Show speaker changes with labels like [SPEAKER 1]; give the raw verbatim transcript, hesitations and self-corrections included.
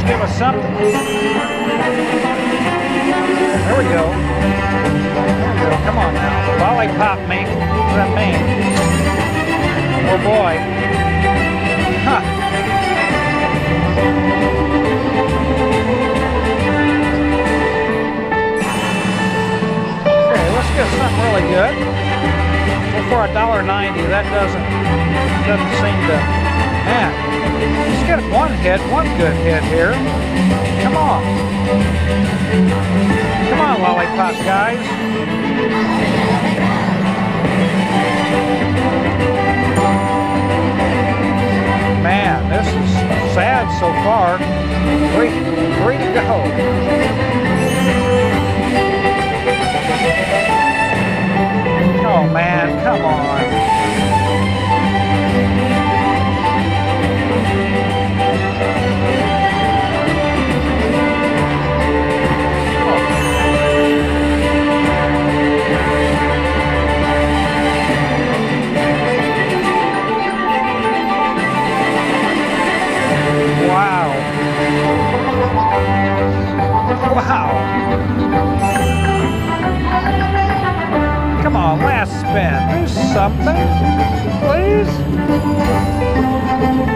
[SPEAKER 1] Let's give us something. There we go. There we go. Come on now. Lollipop me. What's that mean? Oh boy. Huh. Okay, let's get something really good. Well, for a dollar ninety, that doesn't doesn't seem to. Man, let's get one hit, one good hit here. Come on. Come on, lollipop guys. Man, this is sad so far. Three, three to go. Oh man, come on. Wow. Wow. Come on, last spin. Do something, please.